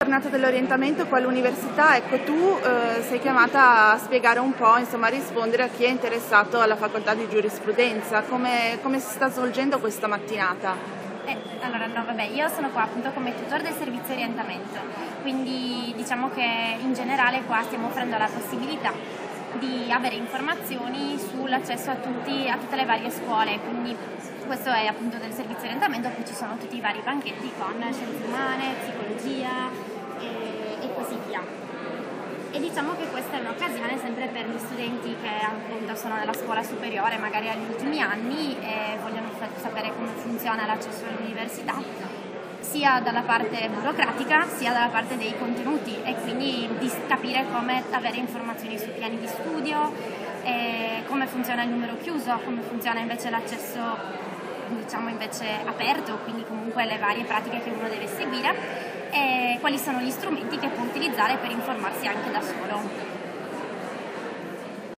giornata dell'orientamento qua all'università, ecco, tu sei chiamata a spiegare un po', insomma, a rispondere a chi è interessato alla facoltà di giurisprudenza. Come si sta svolgendo questa mattinata? Allora, no, vabbè, io sono qua appunto come tutor del servizio orientamento, quindi diciamo che in generale qua stiamo offrendo la possibilità di avere informazioni sull'accesso a tutte le varie scuole, quindi questo è appunto del servizio orientamento, poi ci sono tutti i vari banchetti con scienze umane, psicologia e così via. E diciamo che questa è un'occasione sempre per gli studenti che appunto sono nella scuola superiore, magari agli ultimi anni, e vogliono sapere come funziona l'accesso all'università, sia dalla parte burocratica sia dalla parte dei contenuti, e quindi di capire come avere informazioni sui piani di studio, come funziona il numero chiuso, come funziona invece l'accesso diciamo invece aperto, quindi comunque le varie pratiche che uno deve seguire, e quali sono gli strumenti che può utilizzare per informarsi anche da solo.